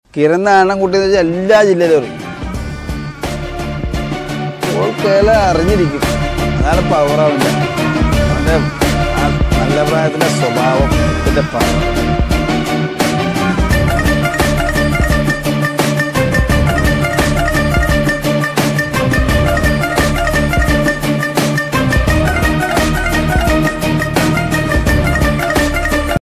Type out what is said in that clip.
കിരൺ ആണൻകുട്ടി എന്ന് വെച്ചാൽ എല്ലാ ജില്ലയിലും അറിയും. ഓൾക്കെല്ലാം അറിഞ്ഞിരിക്കും. അതാണ് പവറാവില്ല. അവൻ്റെ നല്ല പ്രായത്തിലെ സ്വഭാവം ഇതിൻ്റെ പവർ.